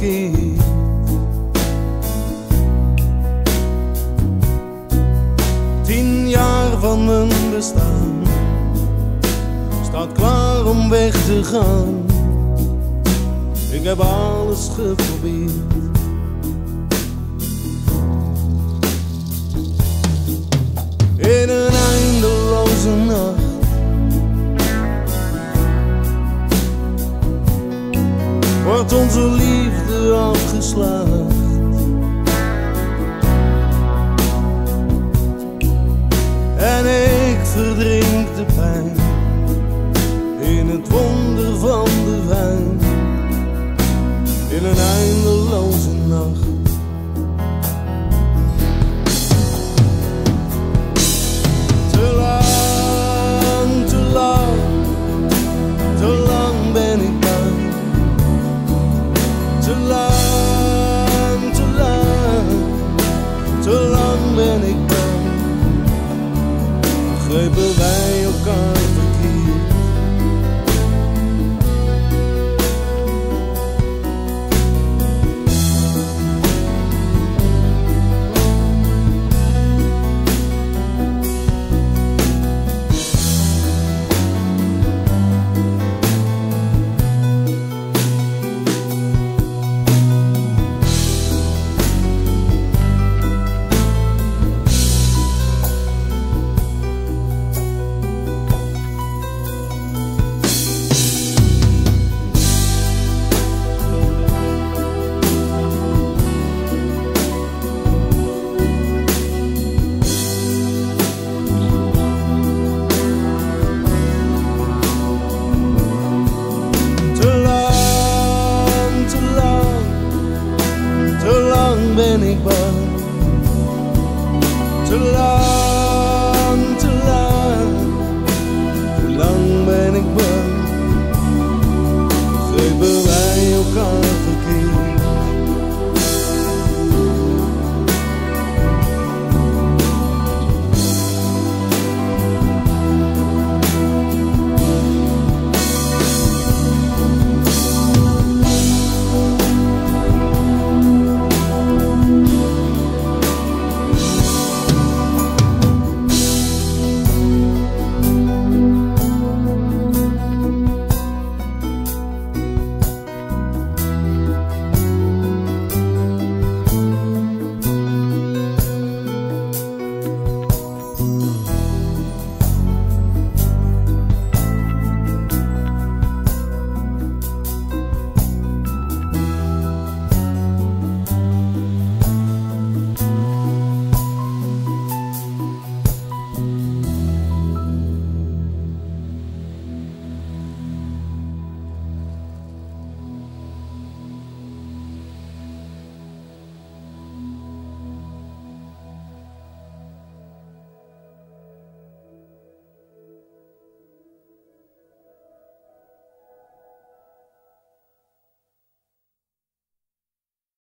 verkeerd. Tien jaar van mijn bestaan staat klaar om weg te gaan. Ik heb alles geprobeerd. In een eindeloze nacht wordt onze liefde afgeslacht. En ik verdrink de pijn in het wonder van de wijn. In een eindeloze nacht. Te lang, te lang, te lang ben ik bang. Te lang, te lang, te lang ben ik bang. Begrepen wij elkaar verkeerd. Ben ik bang, te lang.